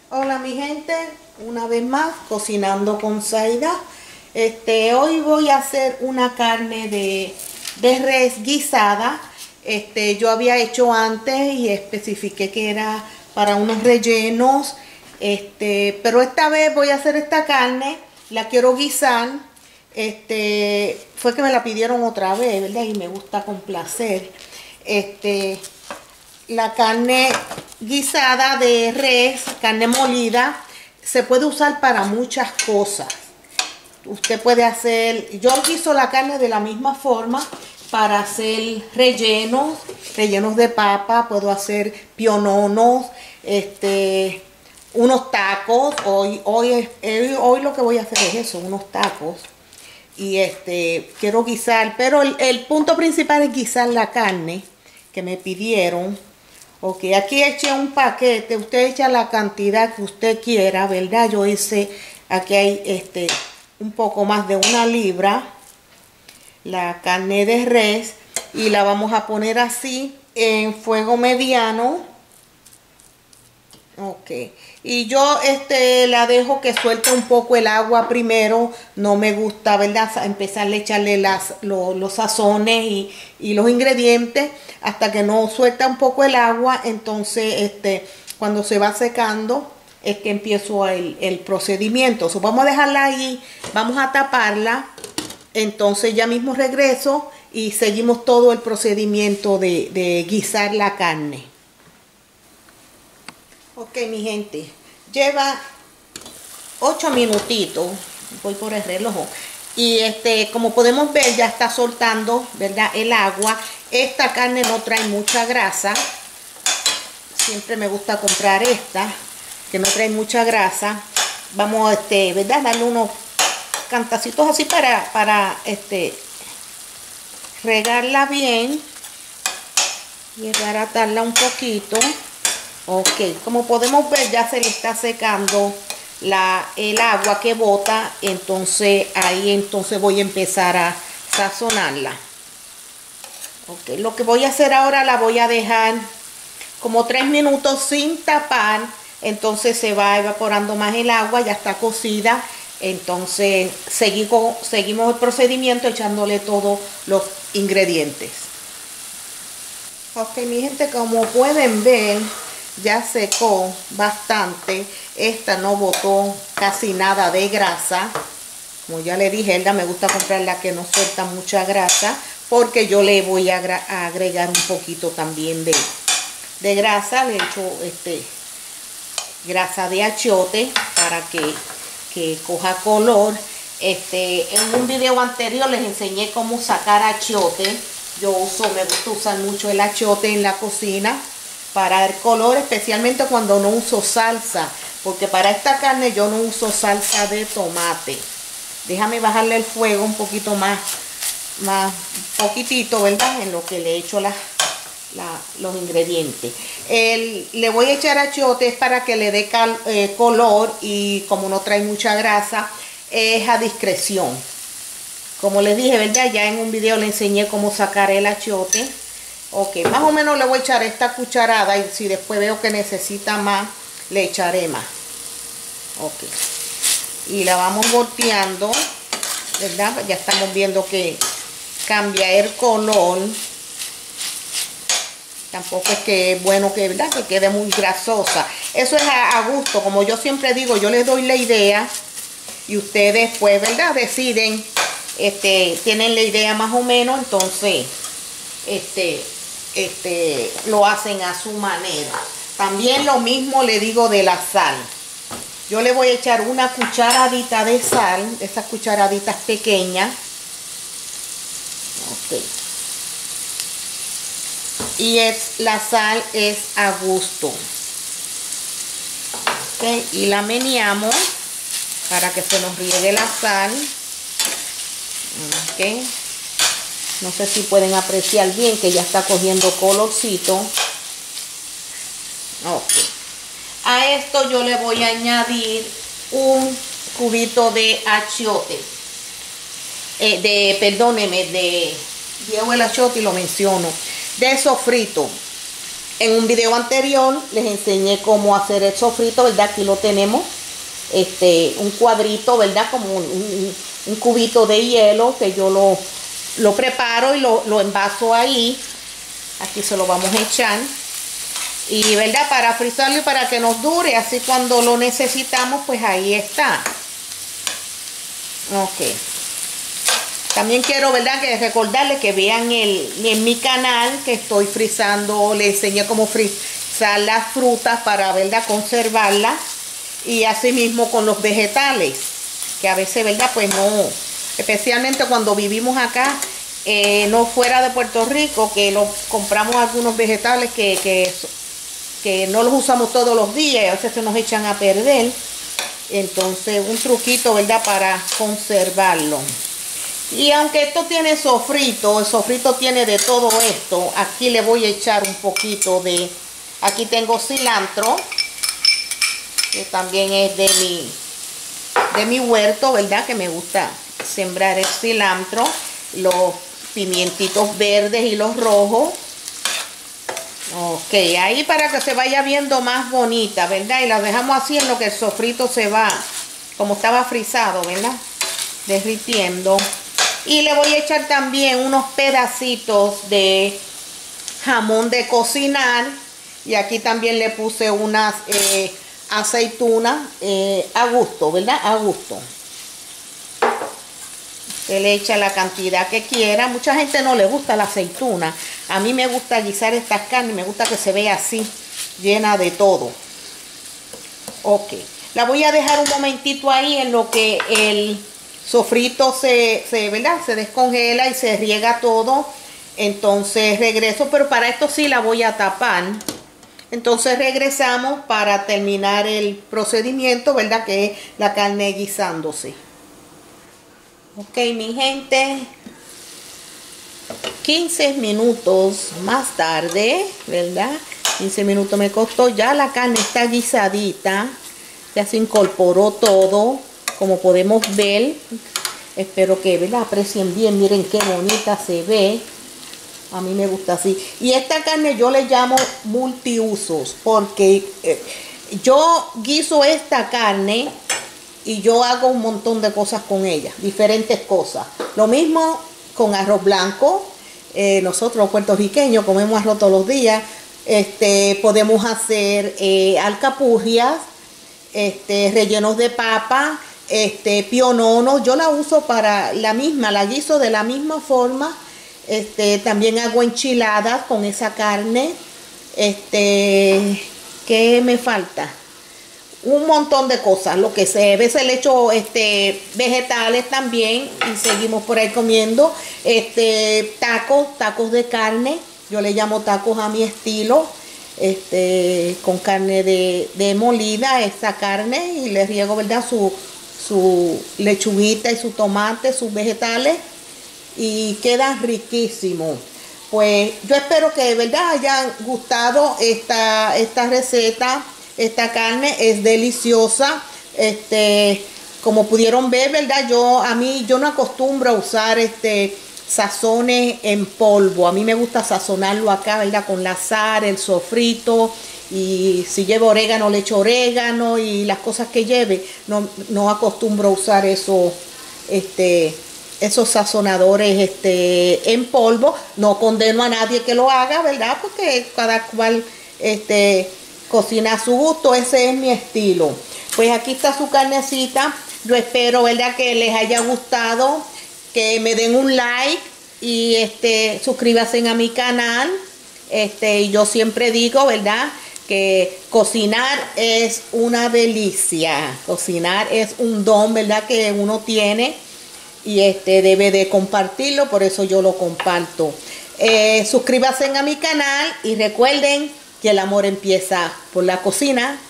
Hola mi gente, una vez más cocinando con Zaida. Hoy voy a hacer una carne de res guisada. Yo había hecho antes y especifiqué que era para unos rellenos. Pero esta vez voy a hacer esta carne, la quiero guisar. Fue que me la pidieron otra vez, ¿verdad? Y me gusta complacer. La carne guisada de res, carne molida, se puede usar para muchas cosas. Usted puede hacer, yo guiso la carne de la misma forma para hacer rellenos de papa, puedo hacer piononos, unos tacos. Hoy lo que voy a hacer es eso, unos tacos. Y quiero guisar, pero el punto principal es guisar la carne que me pidieron. Ok, aquí eché un paquete, usted echa la cantidad que usted quiera, ¿verdad? Yo hice, aquí hay un poco más de 1 libra, la carne de res, y la vamos a poner así en fuego mediano. Ok, y yo la dejo que suelte un poco el agua primero. No me gusta, ¿verdad?, empezar a echarle los sazones y los ingredientes hasta que no suelta un poco el agua. Entonces, cuando se va secando es que empiezo el procedimiento. Vamos a dejarla ahí, vamos a taparla. Entonces ya mismo regreso y seguimos todo el procedimiento de guisar la carne. Ok, mi gente, lleva 8 minutitos, voy por el reloj, y como podemos ver ya está soltando, ¿verdad?, el agua. Esta carne no trae mucha grasa, siempre me gusta comprar esta, que no trae mucha grasa. Vamos ¿verdad?, darle unos cantacitos así para regarla bien y desbaratarla un poquito. Ok, como podemos ver ya se le está secando el agua que bota. Entonces ahí voy a empezar a sazonarla. Ok, lo que voy a hacer ahora, la voy a dejar como 3 minutos sin tapar. Entonces se va evaporando más el agua, ya está cocida. Entonces seguimos el procedimiento echándole todos los ingredientes. Ok, mi gente, como pueden ver, ya secó bastante. Esta no botó casi nada de grasa. Como ya le dije, me gusta comprar la que no suelta mucha grasa, porque yo le voy a agregar un poquito también de grasa. Le echo grasa de achiote para que coja color. En un video anterior les enseñé cómo sacar achiote. Me gusta usar mucho el achiote en la cocina para el color, especialmente cuando no uso salsa, porque para esta carne yo no uso salsa de tomate. Déjame bajarle el fuego un poquito más poquitito, ¿verdad?, en lo que le echo los ingredientes. Le voy a echar achiote para que le dé color, y como no trae mucha grasa, es a discreción. Como les dije, ¿verdad?, ya en un video le enseñé cómo sacar el achiote. Ok, más o menos le voy a echar esta cucharada, y si después veo que necesita más, le echaré más. Ok, y la vamos volteando, ¿verdad? Ya estamos viendo que cambia el color. Tampoco es que es bueno ¿verdad?, que quede muy grasosa. Eso es a gusto. Como yo siempre digo, yo les doy la idea y ustedes pues, ¿verdad?, deciden, tienen la idea más o menos. Entonces lo hacen a su manera. También lo mismo le digo de la sal. Yo le voy a echar una cucharadita de sal, esas cucharaditas pequeñas. Ok. Y la sal es a gusto. Okay. Y la meneamos para que se nos riegue la sal. Ok. No sé si pueden apreciar bien que ya está cogiendo colorcito. Ok. A esto yo le voy a añadir un cubito de achiote. Perdóneme, llevo el achiote y lo menciono. De sofrito. En un video anterior les enseñé cómo hacer el sofrito, ¿verdad? Aquí lo tenemos, un cuadrito, ¿verdad? Como un cubito de hielo que yo lo preparo y lo envaso ahí. Aquí se lo vamos a echar. Y, ¿verdad? Para frizarlo y para que nos dure, así cuando lo necesitamos, pues ahí está. Ok. También quiero, ¿verdad?, que recordarles que vean en mi canal que estoy frizando, les enseñé cómo frizar las frutas para, ¿verdad?, conservarlas. Y así mismo con los vegetales, que a veces, ¿verdad?, pues no, especialmente cuando vivimos acá, no fuera de Puerto Rico, que compramos algunos vegetales que no los usamos todos los días y a veces se nos echan a perder. Entonces, un truquito, ¿verdad?, para conservarlo. Y aunque esto tiene sofrito, el sofrito tiene de todo esto, aquí le voy a echar un poquito aquí tengo cilantro, que también es de mi huerto, ¿verdad?, que me gusta sembrar el cilantro, los pimientitos verdes y los rojos. Ok, ahí para que se vaya viendo más bonita, ¿verdad? Y la dejamos así en lo que el sofrito se va, como estaba frizado, ¿verdad?, derritiendo. Y le voy a echar también unos pedacitos de jamón de cocinar. Y aquí también le puse unas aceitunas a gusto, ¿verdad? A gusto. Usted le echa la cantidad que quiera. Mucha gente no le gusta la aceituna. A mí me gusta guisar estas carnes. Me gusta que se vea así, llena de todo. Ok. La voy a dejar un momentito ahí en lo que el sofrito ¿verdad?, se descongela y se riega todo. Entonces regreso, pero para esto sí la voy a tapar. Entonces regresamos para terminar el procedimiento, ¿verdad?, que es la carne guisándose. Ok, mi gente, 15 minutos más tarde, ¿verdad? 15 minutos me costó, ya la carne está guisadita, ya se incorporó todo, como podemos ver. Espero que, ¿verdad?, aprecien bien, miren qué bonita se ve. A mí me gusta así. Y esta carne yo le llamo multiusos, porque yo guiso esta carne y yo hago un montón de cosas con ella, diferentes cosas. Lo mismo con arroz blanco. Nosotros los puertorriqueños comemos arroz todos los días. Podemos hacer alcapurrias, rellenos de papa, pionono. Yo la uso para la guiso de la misma forma. También hago enchiladas con esa carne. ¿Qué me falta? Un montón de cosas, lo que sé. A veces le echo vegetales también y seguimos por ahí comiendo. Tacos de carne. Yo le llamo tacos a mi estilo. Con carne de molida, esa carne, y le riego, ¿verdad?, su lechuguita y su tomate, sus vegetales, y queda riquísimo. Pues yo espero que de verdad hayan gustado esta receta. Esta carne es deliciosa. Como pudieron ver, ¿verdad? Yo no acostumbro a usar sazones en polvo. A mí me gusta sazonarlo acá, ¿verdad?, con la sal, el sofrito, y si lleva orégano le echo orégano y las cosas que lleve. No acostumbro a usar esos sazonadores en polvo. No condeno a nadie que lo haga, ¿verdad?, porque cada cual cocina a su gusto. Ese es mi estilo. Pues aquí está su carnecita. Yo espero, ¿verdad?, que les haya gustado, que me den un like y suscríbanse a mi canal. Yo siempre digo, ¿verdad?, que cocinar es una delicia. Cocinar es un don, ¿verdad?, que uno tiene y debe de compartirlo. Por eso yo lo comparto. Suscríbanse a mi canal y recuerden que el amor empieza por la cocina.